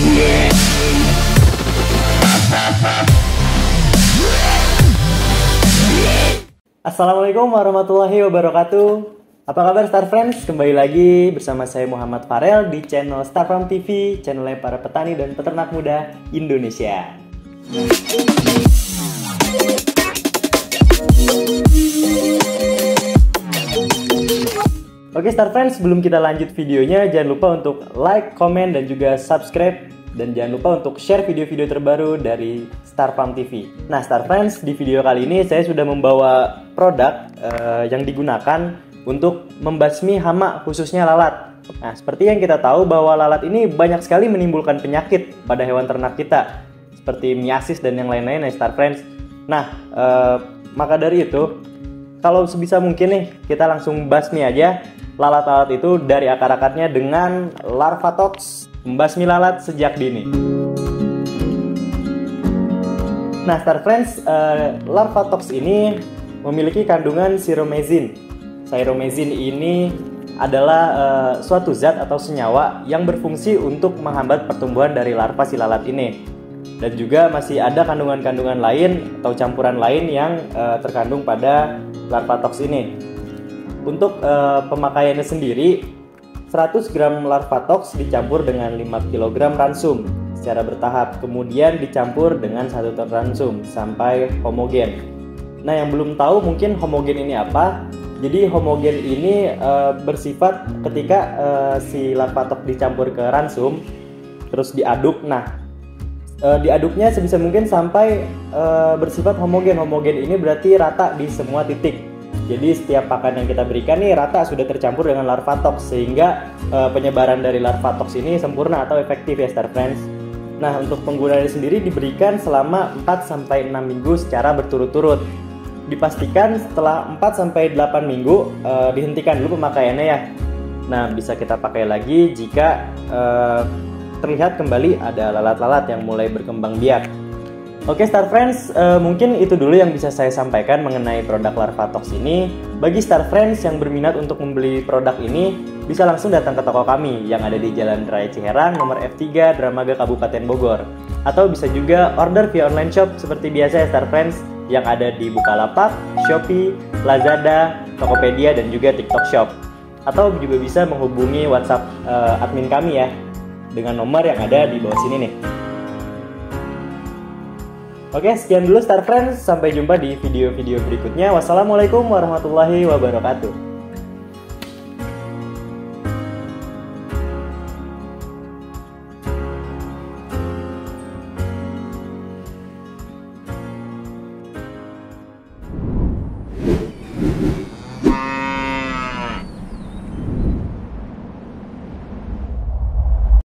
Assalamualaikum warahmatullahi wabarakatuh. Apa kabar Star Friends? Kembali lagi bersama saya Muhammad Farel di channel Star Farm TV, channelnya para petani dan peternak muda Indonesia. Oke Star Friends, sebelum kita lanjut videonya, jangan lupa untuk like, komen, dan juga subscribe. Dan jangan lupa untuk share video-video terbaru dari Star Farm TV. Nah Star Friends, di video kali ini saya sudah membawa produk yang digunakan untuk membasmi hama, khususnya lalat. Nah seperti yang kita tahu bahwa lalat ini banyak sekali menimbulkan penyakit pada hewan ternak kita, seperti miasis dan yang lain-lain ya Star Friends. Nah maka dari itu, kalau sebisa mungkin nih kita langsung basmi aja lalat-lalat itu dari akar-akarnya dengan Larvatox, membasmi lalat sejak dini. Nah Star Friends, Larvatox ini memiliki kandungan siromazin. Siromazin ini adalah suatu zat atau senyawa yang berfungsi untuk menghambat pertumbuhan dari larva si lalat ini. Dan juga masih ada kandungan-kandungan lain atau campuran lain yang terkandung pada Larvatox ini. Untuk pemakaiannya sendiri, 100 gram Larvatox dicampur dengan 5 kg ransum secara bertahap, kemudian dicampur dengan 1 ton ransum sampai homogen. Nah yang belum tahu mungkin homogen ini apa. Jadi homogen ini bersifat ketika si Larvatox dicampur ke ransum terus diaduk. Nah diaduknya sebisa mungkin sampai bersifat homogen. Homogen ini berarti rata di semua titik. Jadi setiap pakan yang kita berikan nih rata sudah tercampur dengan Larvatox, sehingga penyebaran dari Larvatox ini sempurna atau efektif ya Star Friends. Nah untuk penggunaannya sendiri diberikan selama 4-6 minggu secara berturut-turut. Dipastikan setelah 4-8 minggu dihentikan dulu pemakaiannya ya. Nah bisa kita pakai lagi jika terlihat kembali ada lalat-lalat yang mulai berkembang biak. Oke Star Friends, mungkin itu dulu yang bisa saya sampaikan mengenai produk Larvatox ini. Bagi Star Friends yang berminat untuk membeli produk ini, bisa langsung datang ke toko kami yang ada di Jalan Raya Ciherang, nomor F3, Dramaga, Kabupaten Bogor. Atau bisa juga order via online shop seperti biasa ya Star Friends, yang ada di Bukalapak, Shopee, Lazada, Tokopedia, dan juga TikTok Shop. Atau juga bisa menghubungi WhatsApp admin kami ya, dengan nomor yang ada di bawah sini nih. Oke, sekian dulu Star Friends. Sampai jumpa di video-video berikutnya. Wassalamualaikum warahmatullahi wabarakatuh.